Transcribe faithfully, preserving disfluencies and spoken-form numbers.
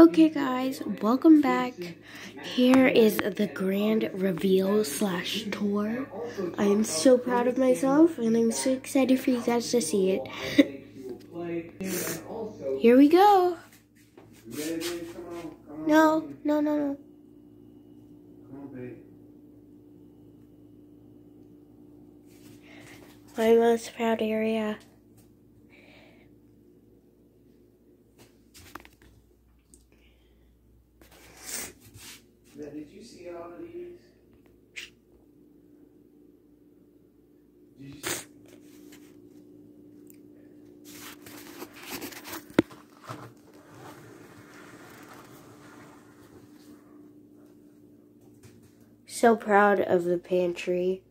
Okay guys, welcome back. Here is the grand reveal slash tour. I am so proud of myself and I'm so excited for you guys to see it. Here we go. No, no, no, no. My most proud area. Did you see all of these? Did you see? So proud of the pantry.